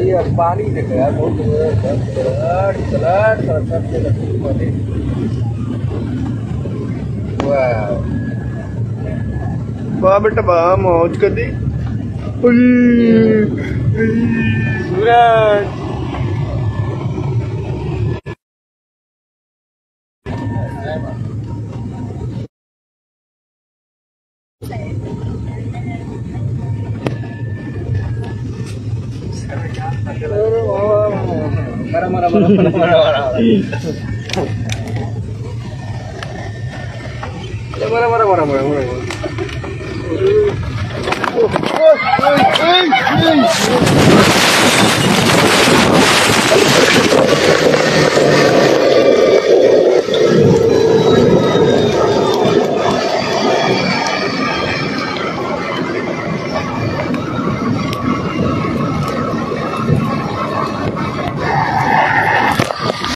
ये पानी देखो यार, बहुत पानी। वाह बेटा वाह, मौज कर दी सूरज। मरा मरा मरा मरा मरा मरा मरा मरा मरा मरा मरा।